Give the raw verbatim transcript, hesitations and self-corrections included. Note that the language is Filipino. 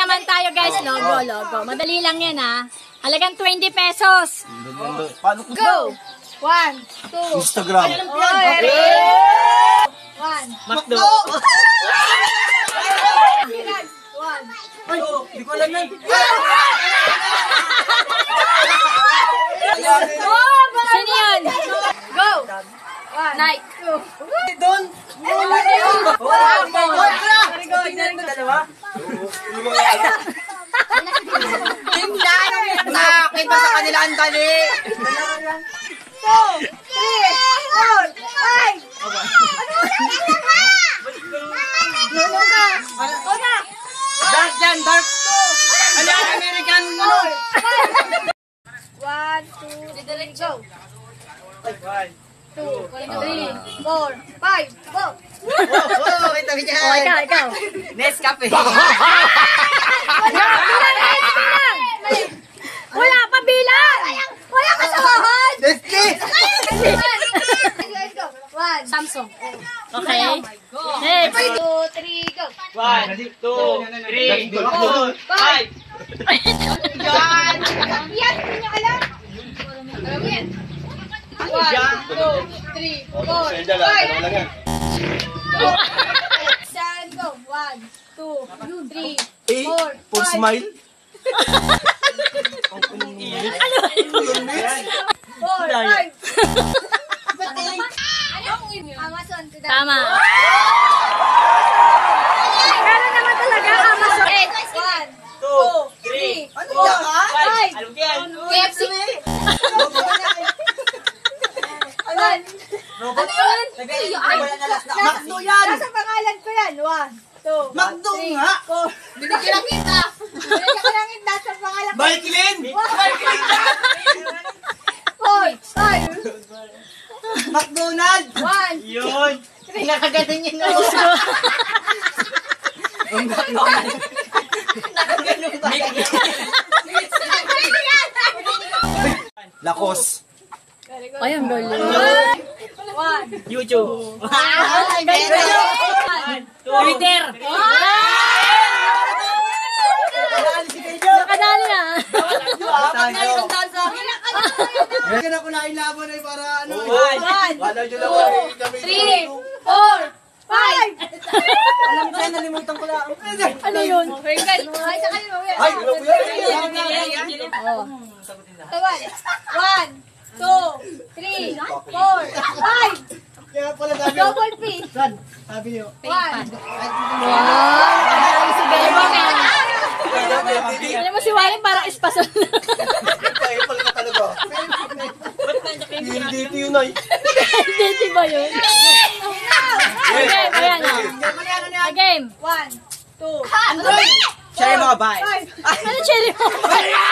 naman tayo guys. Logo, logo. Madali lang yan ha. Halagang twenty pesos. Paano ko? Go! One, two. Instagram. One. Makdo. One. Ay, di ko alam yan. Sino yun? Go! One. Nike. Doon. Tingnan na kita sa kanila ang dali. Two, three, four, five. Ano ka? Ano ka? Dark yan, dark. Ano yan, American ano? One, two, three, go. One. Two, three, four, five, go. Oh, wait a minute. Oh, ikaw, ikaw. Nescafe. Wala, bilang, bilang. Wala pa bilang. Wala ka sa bahan. Nescafe. Let's go. One. Samsung. Okay. Next. Two, three, go. One, two, three, four, five. Yan. Yan, hindi niya alam. Alam mo yan. One, two, three, four, five. Seven, go. One, two, three, four, For five. smile. Four, five. Amazon. Tama. Pero naman talaga Amazon. One, two, three, four, five. K F C. Ano yun? Makdo yan. Nasa pangalan ko yan. One, two, Makdo three, nga. four. Binigyan kita. Binigyan ko lang kita sa pangalan ko. Michaelin! Four, five. McDonald. One. Yun. Nakaganon yun. Nakaganon ba? Lakos. Ay, ang galing. One. YouTube. Ay, galing. Twitter. Nakadali na. Kaya ako nailaban ay para ano. One, two, three, four, five. Alam ko yan, nalimutan ko lang. Ano yun? Ay, sa kanila. Ay, ano po yan? Oh. Tawan. One, two, three, four, five. Kaya pala sabi. Double P. Saan? Sabi niyo. One. Wow. Si Bebo ka. Alam mo si Wally parang espasol. Kaya pala ka talaga. Hindi ito yun ay. Hindi ba yun? Okay, ayan o. Game. One, two, Cherry mga bay. five. Ano cherry mo?